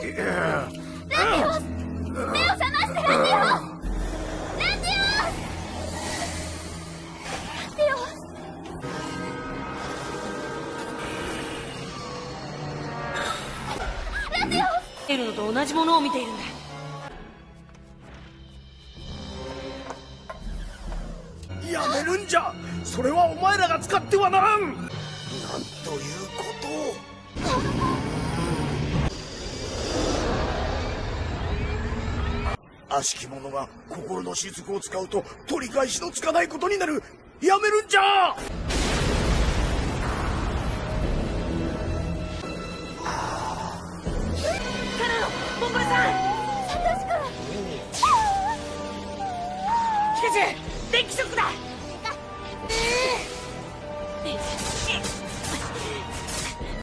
ス、目を覚まして。ラティオス。 エルノと同じものを見ているんだ。 やめるんじゃ。それはお前らが使ってはならん。なんということを。悪しき者が心の雫を使うと取り返しのつかないことになる。やめるんじゃ。